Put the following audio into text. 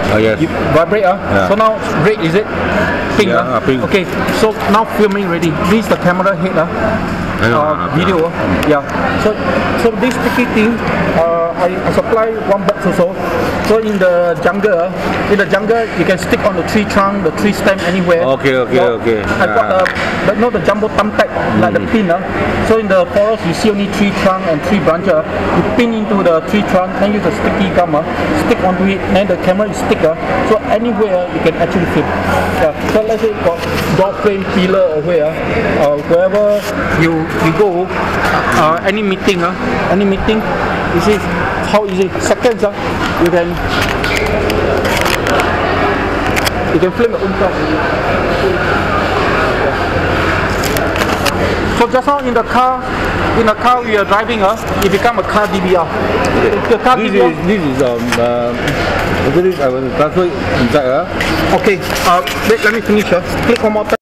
Oh yes. You vibrate, Yeah. So now red, is it? Pink, Yeah, pink. Okay, so now filming ready. This is the camera head, video, yeah. So this sticky thing, I supply one box also. So in the jungle, you can stick on the tree trunk, the tree stem anywhere. Okay. I got the jumbo thumb type, like the pin. So in the forest, you see only tree trunk and tree branch. You pin into the tree trunk, then use a sticky gum, stick onto it, then the camera is stick. So anywhere you can actually film. Yeah. So let's say got door frame, pillar, or wherever you go, any meeting, you see how easy. Seconds, you can film your own self. So just now in the car we are driving, it become a car DVR. The car DVR. This is I will transfer inside. Okay. Wait, let me finish. Click one more time.